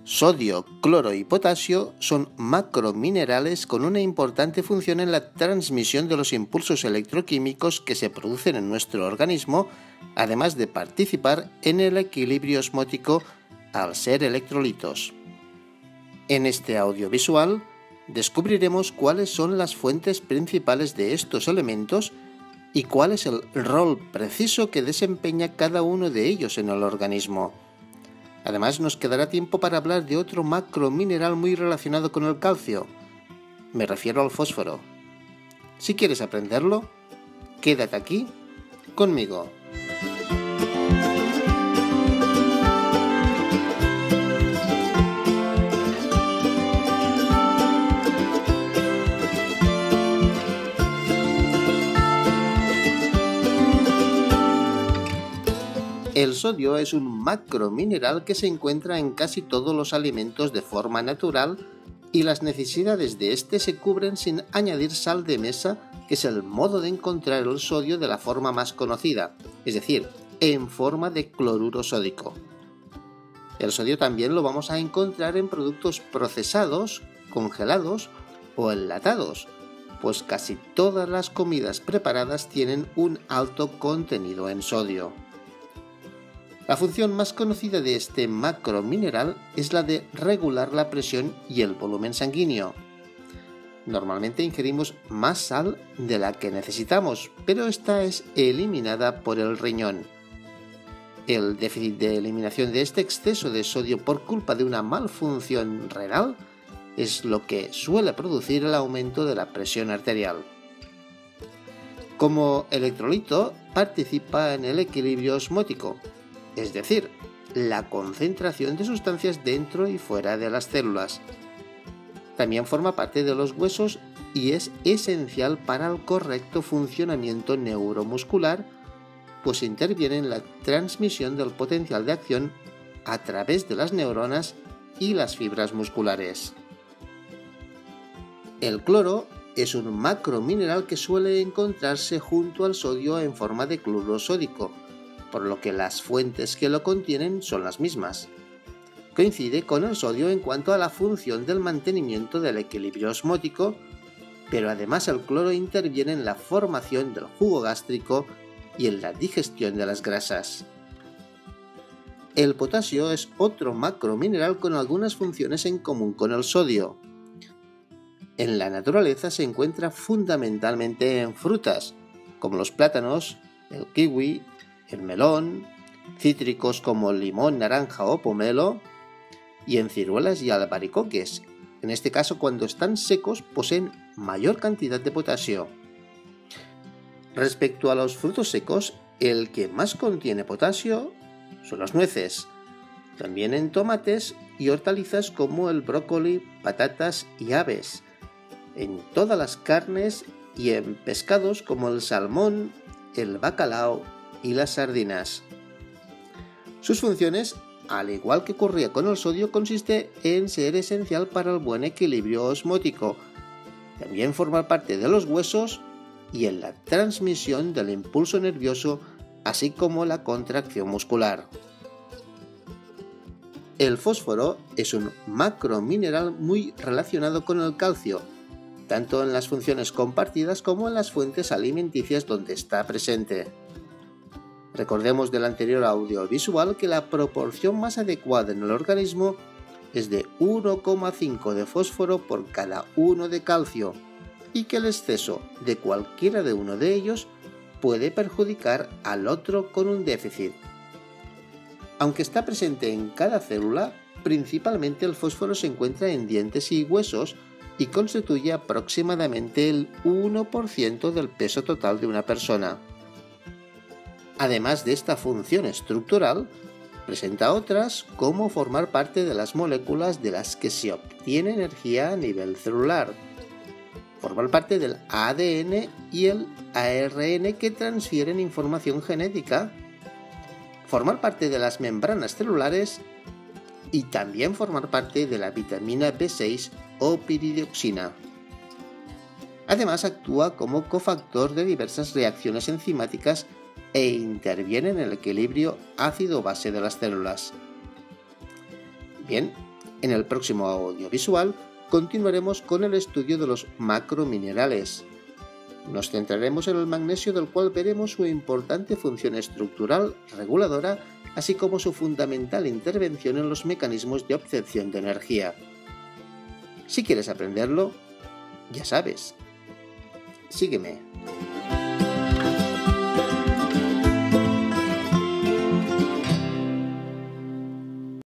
Sodio, cloro y potasio son macrominerales con una importante función en la transmisión de los impulsos electroquímicos que se producen en nuestro organismo, además de participar en el equilibrio osmótico al ser electrolitos. En este audiovisual descubriremos cuáles son las fuentes principales de estos elementos y cuál es el rol preciso que desempeña cada uno de ellos en el organismo. Además, nos quedará tiempo para hablar de otro macromineral muy relacionado con el calcio. Me refiero al fósforo. Si quieres aprenderlo, quédate aquí conmigo. El sodio es un macromineral que se encuentra en casi todos los alimentos de forma natural y las necesidades de este se cubren sin añadir sal de mesa, que es el modo de encontrar el sodio de la forma más conocida, es decir, en forma de cloruro sódico. El sodio también lo vamos a encontrar en productos procesados, congelados o enlatados, pues casi todas las comidas preparadas tienen un alto contenido en sodio. La función más conocida de este macromineral es la de regular la presión y el volumen sanguíneo. Normalmente ingerimos más sal de la que necesitamos, pero esta es eliminada por el riñón. El déficit de eliminación de este exceso de sodio por culpa de una malfunción renal es lo que suele producir el aumento de la presión arterial. Como electrolito, participa en el equilibrio osmótico, es decir, la concentración de sustancias dentro y fuera de las células. También forma parte de los huesos y es esencial para el correcto funcionamiento neuromuscular, pues interviene en la transmisión del potencial de acción a través de las neuronas y las fibras musculares. El cloro es un macromineral que suele encontrarse junto al sodio en forma de cloruro sódico, por lo que las fuentes que lo contienen son las mismas. Coincide con el sodio en cuanto a la función del mantenimiento del equilibrio osmótico, pero además el cloro interviene en la formación del jugo gástrico y en la digestión de las grasas. El potasio es otro macromineral con algunas funciones en común con el sodio. En la naturaleza se encuentra fundamentalmente en frutas, como los plátanos, el kiwi, el melón, cítricos como el limón, naranja o pomelo, y en ciruelas y albaricoques. En este caso, cuando están secos, poseen mayor cantidad de potasio. Respecto a los frutos secos, el que más contiene potasio son las nueces, también en tomates y hortalizas como el brócoli, patatas y aves, en todas las carnes y en pescados como el salmón, el bacalao y las sardinas. Sus funciones, al igual que ocurría con el sodio, consiste en ser esencial para el buen equilibrio osmótico, también formar parte de los huesos y en la transmisión del impulso nervioso, así como la contracción muscular. El fósforo es un macromineral muy relacionado con el calcio, tanto en las funciones compartidas como en las fuentes alimenticias donde está presente. Recordemos del anterior audiovisual que la proporción más adecuada en el organismo es de 1,5 de fósforo por cada 1 de calcio y que el exceso de cualquiera de uno de ellos puede perjudicar al otro con un déficit. Aunque está presente en cada célula, principalmente el fósforo se encuentra en dientes y huesos y constituye aproximadamente el 1% del peso total de una persona. Además de esta función estructural, presenta otras como formar parte de las moléculas de las que se obtiene energía a nivel celular, formar parte del ADN y el ARN que transfieren información genética, formar parte de las membranas celulares y también formar parte de la vitamina B6 o piridioxina. Además, actúa como cofactor de diversas reacciones enzimáticas e interviene en el equilibrio ácido-base de las células. Bien, En el próximo audiovisual continuaremos con el estudio de los macrominerales. Nos centraremos en el magnesio, del cual veremos su importante función estructural reguladora, así como su fundamental intervención en los mecanismos de obtención de energía. Si quieres aprenderlo, ya sabes, sígueme.